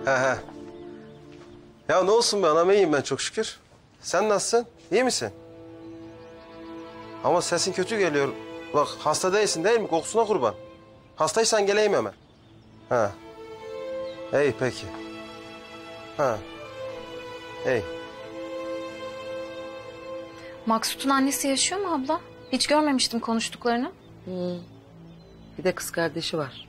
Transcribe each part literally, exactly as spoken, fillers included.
He he. Ya ne olsun be anam, iyiyim ben çok şükür. Sen nasılsın? İyi misin? Ama sesin kötü geliyor. Bak hasta değilsin değil mi? Kokusuna kurban. Hastaysan geleyim hemen. Ha. İyi peki. Ha. İyi. Maksut'un annesi yaşıyor mu abla? Hiç görmemiştim konuştuklarını. Hmm. Bir de kız kardeşi var.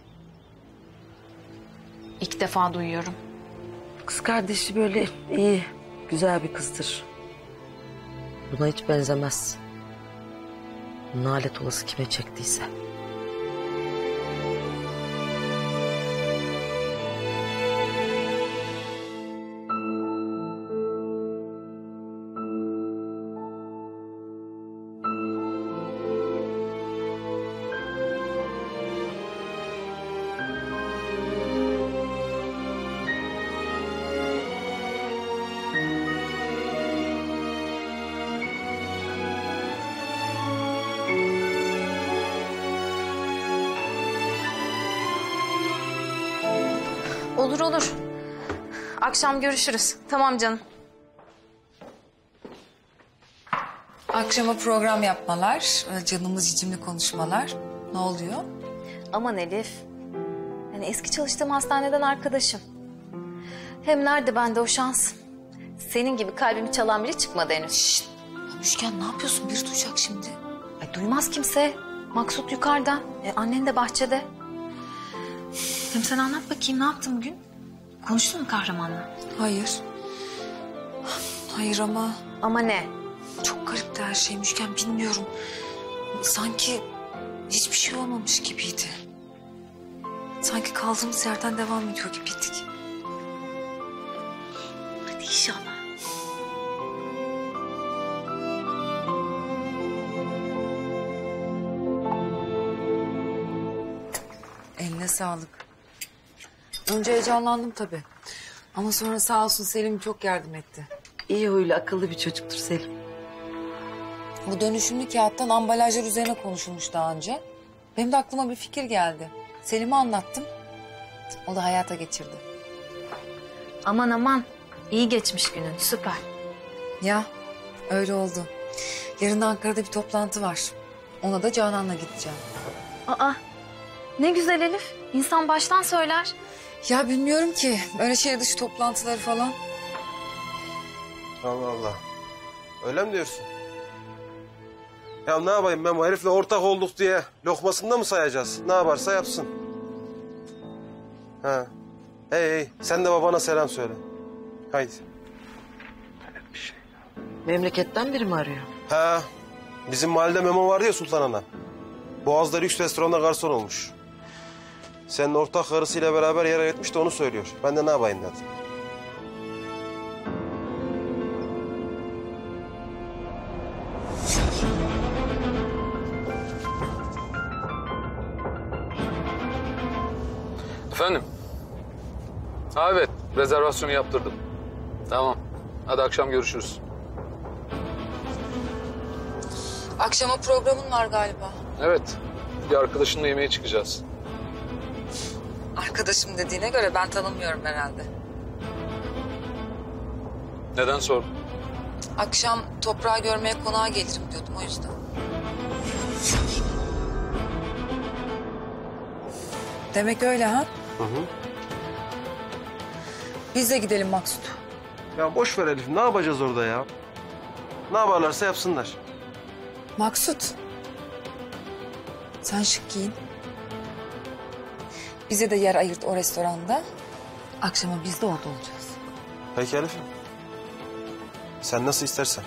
İlk defa duyuyorum. Kız kardeşi böyle iyi, güzel bir kızdır. Buna hiç benzemez. Nalet olası kime çektiyse. Olur olur. Akşam görüşürüz. Tamam canım. Akşama program yapmalar, canımız cicimli konuşmalar. Ne oluyor? Aman Elif. Yani eski çalıştığım hastaneden arkadaşım. Hem nerede bende o şans? Senin gibi kalbimi çalan biri çıkmadı henüz. Şşt! Müşken ne yapıyorsun? Bir duyacak şimdi. Ay, duymaz kimse. Maksut yukarıda. E, annen de bahçede. Hem sen anlat bakayım, ne yaptın bugün? Konuştun mu kahramanla? Hayır. Hayır ama Ama ne? çok garipti her şey Müşken, bilmiyorum. Sanki hiçbir şey olmamış gibiydi. Sanki kaldığımız yerden devam ediyor gibiydik. Hadi inşallah. Eline sağlık. Önce heyecanlandım tabii. Ama sonra sağ olsun Selim çok yardım etti. İyi huylu, akıllı bir çocuktur Selim. Bu dönüşümlü kağıttan ambalajlar üzerine konuşulmuş daha önce. Benim de aklıma bir fikir geldi. Selim'e anlattım. O da hayata geçirdi. Aman aman. İyi geçmiş günün. Süper. Ya öyle oldu. Yarın da Ankara'da bir toplantı var. Ona da Canan'la gideceğim. Aa. Ne güzel Elif. İnsan baştan söyler. Ya bilmiyorum ki. Öyle şehir dışı toplantıları falan. Allah Allah. Öyle mi diyorsun? Ya ne yapayım ben, bu herifle ortak olduk diye lokmasında mı sayacağız? Ne yaparsa yapsın. Ha. Hey hey, sen de babana selam söyle. Haydi. Bir şey. Memleketten biri mi arıyor? Ha. Bizim mahallede Memo vardı ya, Sultan Ana. Boğaz'da lüks restoranda garson olmuş. Senin ortak karısıyla beraber yer etmiş de onu söylüyor. Ben de ne yapayım dedim. Efendim? Ha evet, rezervasyonu yaptırdım. Tamam, hadi akşam görüşürüz. Akşama programın var galiba. Evet, bir arkadaşımla yemeğe çıkacağız. Arkadaşım dediğine göre ben tanımıyorum herhalde. Neden sordun? Akşam toprağı görmeye konağa gelirim diyordum, o yüzden. Demek öyle ha? Hı hı. Biz de gidelim Maksut. Ya boş ver Elif, ne yapacağız orada ya? Ne yaparlarsa yapsınlar. Maksut. Sen şık giyin. Bize de yer ayırt o restoranda. Akşama biz de orada olacağız. Peki Elif'im. Sen nasıl istersen.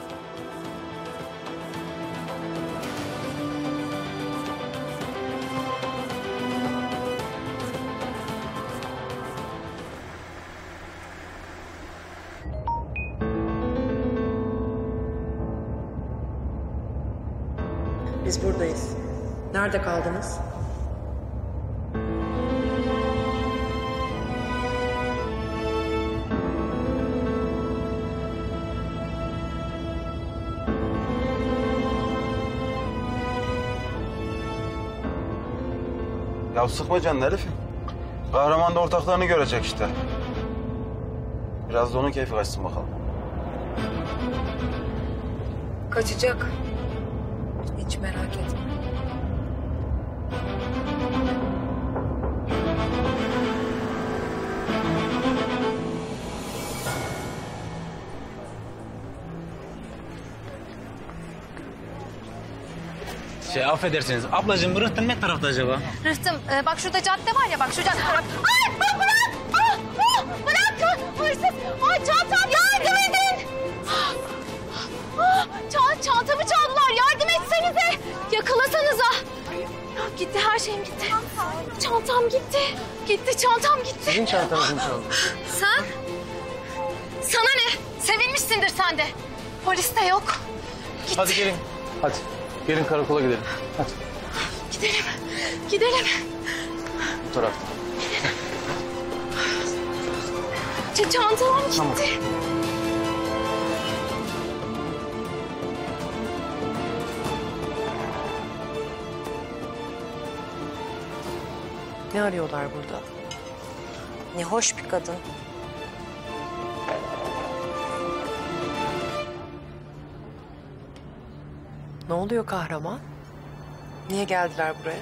Biz buradayız. Nerede kaldınız? Ya sıkma canını Elif'im. Kahraman da ortaklarını görecek işte. Biraz da onun keyfi kaçsın bakalım. Kaçacak. Hiç merak etme. Şey affedersiniz. Ablacığım bu rıhtım ne tarafta acaba? Rıhtım e, bak şurada cadde var ya bak şu cadde taraf. Ay bak bırak. Ah, ah, bırak. Hırsız. Ay çantam yardım edin. Ah, ah, ça- çantamı çaldılar yardım etsenize. Yakalasanıza. Ya gitti her şeyim gitti. Çantam gitti. Gitti çantam gitti. Sizin çantanızı mı çaldı? Sen? Sana ne? Sevinmişsindir sen de. Polis de yok. Gitti. Hadi gelin. Hadi. Gelin karakola gidelim. Hadi. Gidelim. Gidelim. Bu tarafta. Ç- çantam gitti. Tamam. Ne arıyorlar burada? Ne hoş bir kadın. Ne oluyor kahraman? Niye geldiler buraya?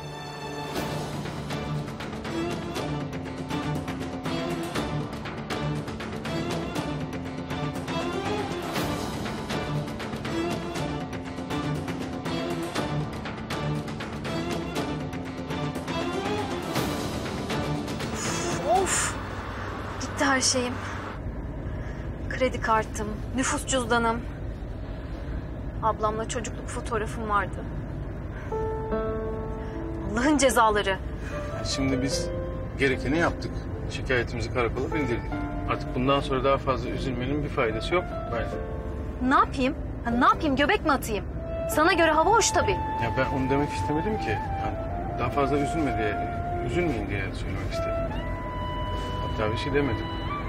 Of. Gitti her şeyim. Kredi kartım, nüfus cüzdanım. Ablamla çocukluk fotoğrafım vardı. Allah'ın cezaları. Şimdi biz gerekeni yaptık. Şikayetimizi karakola bildirdik. Artık bundan sonra daha fazla üzülmenin bir faydası yok bence. Ne yapayım? Ha, ne yapayım? Göbek mi atayım? Sana göre hava hoş tabii. Ya ben onu demek istemedim ki. Yani daha fazla üzülme diye, üzülmeyin diye söylemek istedim. Hatta bir şey demedim.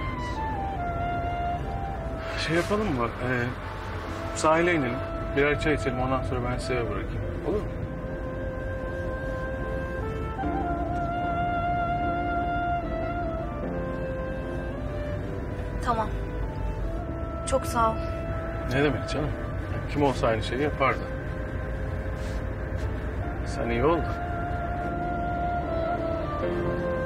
Şey yapalım mı? Ee, sahile inelim. Birer çay içelim. Ondan sonra ben size eve bırakayım. Olur mu? Tamam. Çok sağ ol. Ne demek canım? Yani kim olsa aynı şeyi yapardı. Sen iyi ol da.